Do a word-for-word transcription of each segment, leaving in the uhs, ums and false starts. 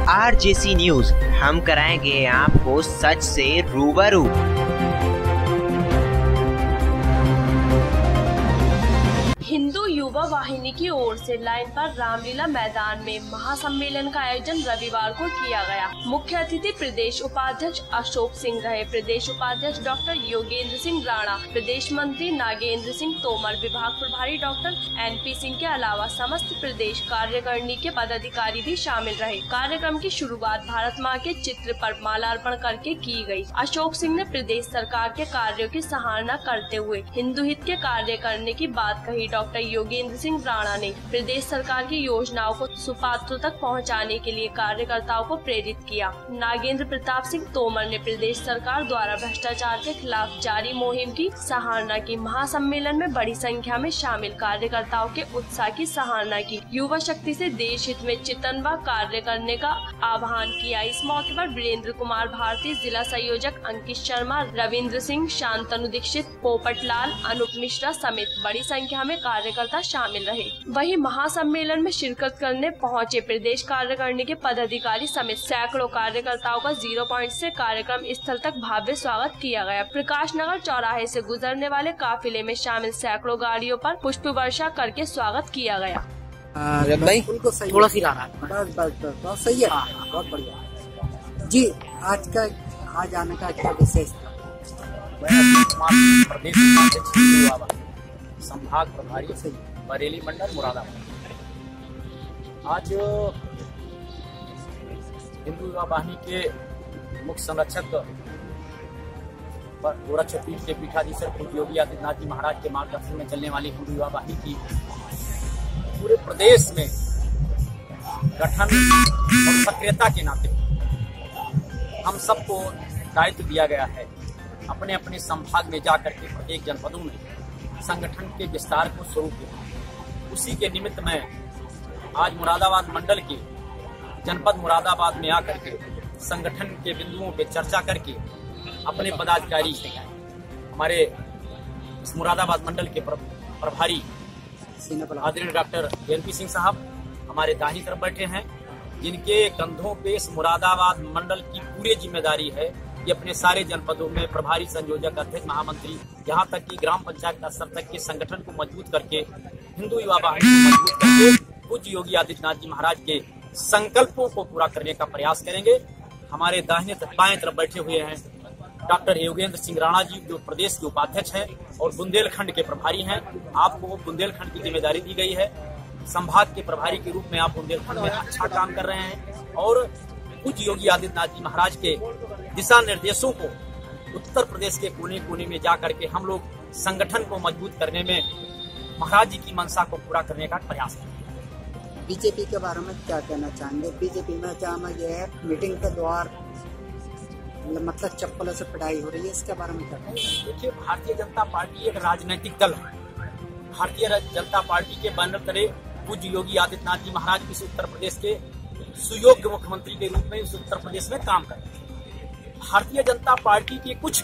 RJC news, हम कराएंगे आपको सच से रूबरू। हिंदू युवा वाहिनी की ओर से लाइन पर रामलीला मैदान में महासम्मेलन का आयोजन रविवार को किया गया। मुख्य अतिथि प्रदेश उपाध्यक्ष अशोक सिंह रहे। प्रदेश उपाध्यक्ष डॉक्टर योगेंद्र सिंह राणा, प्रदेश मंत्री नागेंद्र सिंह तोमर, विभाग प्रभारी डॉक्टर एनपी सिंह के अलावा समस्त प्रदेश कार्यकारिणी के पदाधिकारी भी शामिल रहे। कार्यक्रम की शुरुआत भारत माँ के चित्र पर मालार्पण करके की गयी। अशोक सिंह ने प्रदेश सरकार के कार्यों की सराहना करते हुए हिंदू हित के कार्य करने की बात कही। डॉक्टर योगेंद्र सिंह राणा ने प्रदेश सरकार की योजनाओं को सुपात्रों तक पहुंचाने के लिए कार्यकर्ताओं को प्रेरित किया। नागेंद्र प्रताप सिंह तोमर ने प्रदेश सरकार द्वारा भ्रष्टाचार के खिलाफ जारी मुहिम की सराहना की। महासम्मेलन में बड़ी संख्या में शामिल कार्यकर्ताओं के उत्साह की सराहना की। युवा शक्ति से देश हित में चिंतन व कार्य करने का आह्वान किया। इस मौके पर वीरेंद्र कुमार भारती, जिला संयोजक अंकित शर्मा, रविंद्र सिंह, शांतनु दीक्षित, पोपट लाल, अनूप मिश्रा समेत बड़ी संख्या में कार्यकर्ता शामिल रहे। वहीं महासम्मेलन में शिरकत करने पहुंचे प्रदेश कार्यकारिणी के पदाधिकारी समेत सैकड़ों कार्यकर्ताओं का जीरो पॉइंट से कार्यक्रम स्थल तक भव्य स्वागत किया गया। प्रकाश नगर चौराहे से गुजरने वाले काफिले में शामिल सैकड़ों गाड़ियों पर पुष्प वर्षा करके स्वागत किया गया। भाई उनको सही थोड़ा सी रहा है। बस बस बस बहुत सही है, बहुत बढ़िया जी। आज का आज आने का क्या विशेष था? संभाग प्रभारी से बरेली मंडल मुरादाबाद। आज हिंदू युवा वाहिनी के मुख्य संरक्षक गोरक्षक पीठ के पीठाधीश्वर पूज्य योगी आदित्यनाथ जी महाराज के मार्गदर्शन में चलने वाली हिंदू युवा वाहिनी की पूरे प्रदेश में गठन और सक्रियता के नाते हम सबको दायित्व दिया गया है अपने अपने संभाग में जाकर के प्रत्येक जनपदों में संगठन के विस्तार को स्वरूप दिया। उसी के निमित्त में आज मुरादाबाद मंडल के जनपद मुरादाबाद में आकर के संगठन के बिंदुओं पे चर्चा करके अपने पदाधिकारी हमारे इस मुरादाबाद मंडल के प्रभारी आदरणीय डॉक्टर एनपी सिंह साहब हमारे दाहिनी तरफ बैठे हैं, जिनके कंधों पे इस मुरादाबाद मंडल की पूरी जिम्मेदारी है। ये अपने सारे जनपदों में प्रभारी, संयोजक, अध्यक्ष, महामंत्री, यहाँ तक कि ग्राम पंचायत स्तर तक के संगठन को मजबूत करके हिंदू युवा वाहिनी को मजबूत करके पूज्य योगी आदित्यनाथ जी महाराज के संकल्पों को पूरा करने का प्रयास करेंगे। हमारे दाहिने बाएं तरफ बैठे हुए हैं डॉक्टर योगेंद्र सिंह राणा जी, जो प्रदेश के उपाध्यक्ष हैं और बुंदेलखंड के प्रभारी हैं। आपको बुंदेलखंड की जिम्मेदारी दी गई है। संभाग के प्रभारी के रूप में आप बुंदेलखंड में अच्छा काम कर रहे हैं और पूज्य योगी आदित्यनाथ जी महाराज के दिशा निर्देशों को उत्तर प्रदेश के कोने कोने में जाकर के हम लोग संगठन को मजबूत करने में महाराज जी की मंशा को पूरा करने का प्रयास करेंगे। बीजेपी के बारे में क्या कहना चाहेंगे? बीजेपी में जहाँ ये है मीटिंग के द्वार मतलब चप्पलों से पिटाई हो रही है, इसके बारे में क्या कहेंगे? देखिए, भारतीय जनता पार्टी एक राजनीतिक दल है। भारतीय जनता पार्टी के बैनर तले पूज्य योगी आदित्यनाथ जी महाराज इस उत्तर प्रदेश के सुयोग्य मुख्यमंत्री के रूप में इस उत्तर प्रदेश में काम करते हैं। भारतीय जनता पार्टी के कुछ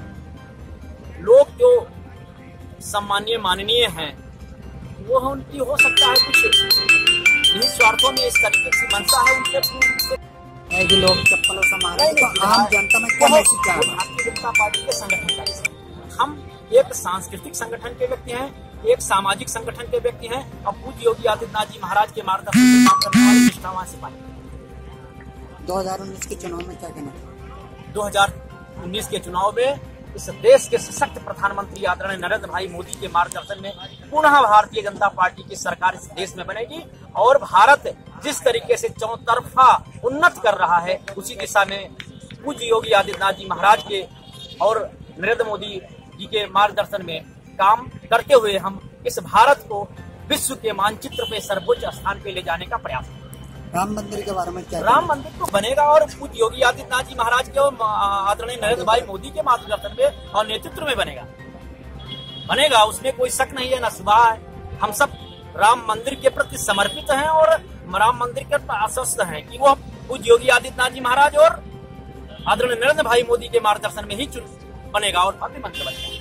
लोग जो सम्मानीय माननीय हैं, वो उनकी हो सकता है कुछ स्वार्थों में इस तरीके से मंशा है उनके जो लोग चप्पलों से मारे तो आम जनता में क्या मैसेज क्या है? भारतीय जनता पार्टी के संगठन का हम एक सांस्कृतिक संगठन के व्यक्ति हैं, एक सामाजिक संगठन के व्यक्ति हैं और पूज्य योगी आदित्यनाथ जी महाराज के मार्गदर्शन में काम करने वाले निष्ठावान सिपाही। दो हजार उन्नीस के चुनाव में क्या कहना? दो हजार उन्नीस के चुनाव में इस देश के सशक्त प्रधानमंत्री आदरणीय नरेंद्र भाई मोदी के मार्गदर्शन में पुनः भारतीय जनता पार्टी की सरकार इस देश में बनेगी और भारत जिस तरीके से चौतरफा उन्नत कर रहा है उसी दिशा में पूज्य योगी आदित्यनाथ जी महाराज के और नरेंद्र मोदी जी के मार्गदर्शन में काम करते हुए हम इस भारत को विश्व के मानचित्र पे सर्वोच्च स्थान पे ले जाने का प्रयास करेंगे। राम मंदिर के बारे में क्या? राम मंदिर तो बनेगा और पूज्य योगी आदित्यनाथ जी महाराज के और आदरणीय नरेंद्र भाई मोदी के मार्गदर्शन में और नेतृत्व में बनेगा बनेगा उसमें कोई शक नहीं है, न सुबह है। हम सब राम मंदिर के प्रति समर्पित हैं और राम मंदिर के आश्वस्त हैं कि वो पूज्य योगी आदित्यनाथ जी महाराज और आदरणीय नरेंद्र भाई मोदी के मार्गदर्शन में ही बनेगा और भव्य मंदिर बनेगा।